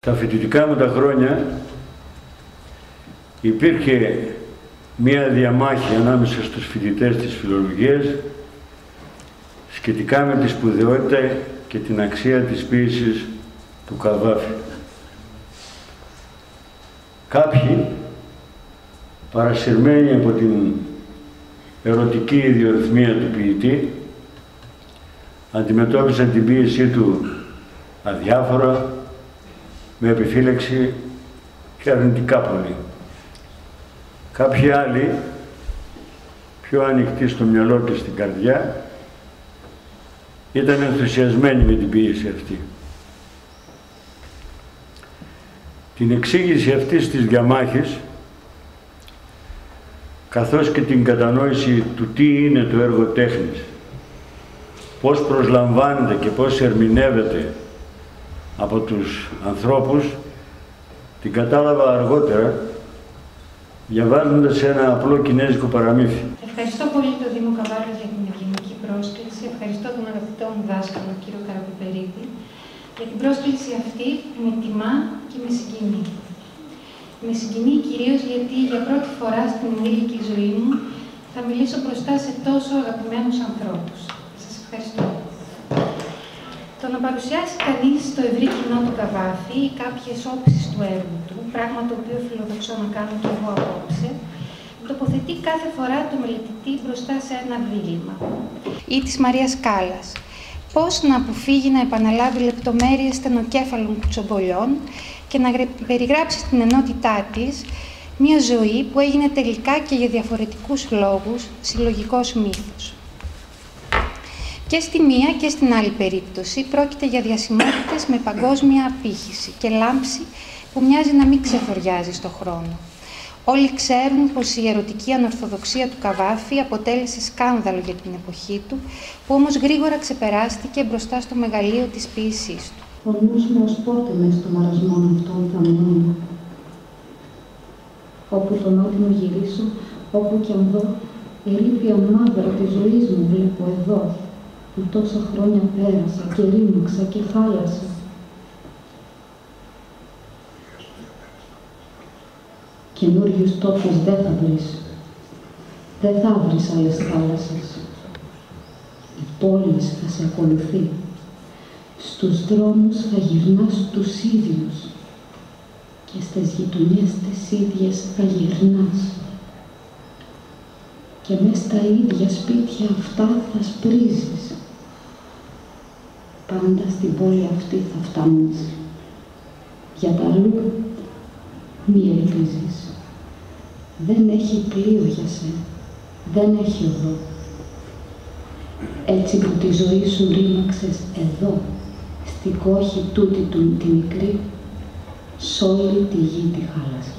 Τα φοιτητικά μου τα χρόνια υπήρχε μία διαμάχη ανάμεσα στους φοιτητές της φιλολογίας σχετικά με τη σπουδαιότητα και την αξία της ποίησης του Καβάφη. Κάποιοι, παρασυρμένοι από την ερωτική ιδιορυθμία του ποιητή, αντιμετώπισαν την ποίησή του αδιάφορα, με επιφύλαξη και αρνητικά πολύ. Κάποιοι άλλοι, πιο ανοιχτοί στο μυαλό και στην καρδιά, ήταν ενθουσιασμένοι με την ποίηση αυτή. Την εξήγηση αυτής της διαμάχης, καθώς και την κατανόηση του τι είναι το έργο τέχνης, πώς προσλαμβάνεται και πώς ερμηνεύεται από τους ανθρώπους, την κατάλαβα αργότερα, διαβάζοντας ένα απλό κινέζικο παραμύθι. Ευχαριστώ πολύ τον Δήμο Καβάλα για την ευγενική πρόσκληση. Ευχαριστώ τον αγαπητό μου δάσκαλο, κύριο Καραπιπερίτη, για την πρόσκληση αυτή που με τιμά και με συγκινεί. Με συγκινεί κυρίως γιατί για πρώτη φορά στην ενήλικη ζωή μου θα μιλήσω μπροστά σε τόσο αγαπημένους ανθρώπους. Σας ευχαριστώ. Το να παρουσιάσει κανείς στο ευρύ κοινό του Καβάφη ή κάποιες όψεις του έργου του, πράγμα το οποίο φιλοδοξώ να κάνω και εγώ απόψε, τοποθετεί κάθε φορά το μελετητή μπροστά σε ένα δίλημμα. Ή της Μαρίας Κάλλας. Πώς να αποφύγει να επαναλάβει λεπτομέρειες στενοκέφαλων κουτσομπολιών και να περιγράψει στην ενότητά της μια ζωή που έγινε τελικά και για διαφορετικούς λόγους συλλογικός μύθος. Και στη μία και στην άλλη περίπτωση πρόκειται για διασημότητες με παγκόσμια απήχηση και λάμψη που μοιάζει να μην ξεφοριάζει στο χρόνο. Όλοι ξέρουν πως η ερωτική ανορθοδοξία του Καβάφη αποτέλεσε σκάνδαλο για την εποχή του, που όμως γρήγορα ξεπεράστηκε μπροστά στο μεγαλείο της ποίησής του. Ο νους μου ως πότε μες στο μαρασμό αυτόν θα μείνω. Όπου τον ό,τι μου γυρίσω, όπου κι αν δω, ερήπια μαύρα της ζωής μου βλέπω εδώ, που τόσα χρόνια πέρασα και ρήμαξα και χάλασα. Καινούριους τόπους δεν θα βρεις. Δεν θα βρεις άλλες θάλασσες. Η πόλη θα σε ακολουθεί. Στους δρόμους θα γυρνάς τους ίδιους και στις γειτονιές τις ίδιες θα γυρνάς. Και μες στα ίδια σπίτια αυτά θα σπρίζεις. Πάντα στην πόλη αυτή θα φτάνεις. Για τα αλλού μη ελπίζεις. Δεν έχει πλοίο για σένα. Δεν έχει οδό. Έτσι που τη ζωή σου ρήμαξες εδώ, στην κόχη τούτη τη μικρή, σ' όλη τη γη τη χάλασε.